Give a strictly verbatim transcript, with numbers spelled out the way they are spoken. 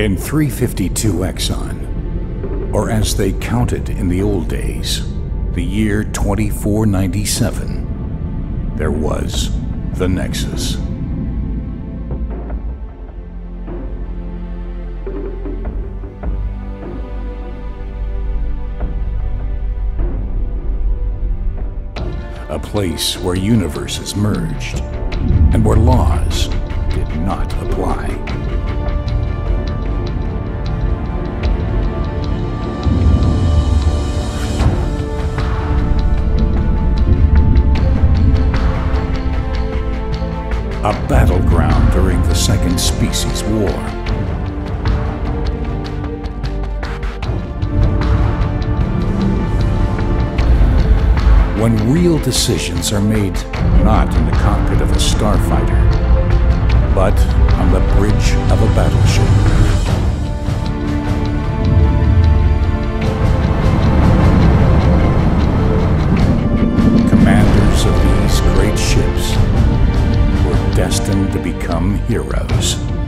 In three fifty-two Exxon, or as they counted in the old days, the year twenty-four ninety-seven, there was the Nexus. A place where universes merged and where laws did not apply. A battleground during the Second Species War. When real decisions are made not in the cockpit of a starfighter, but on the bridge of a battleship. Commanders of these great ships were destined to become heroes.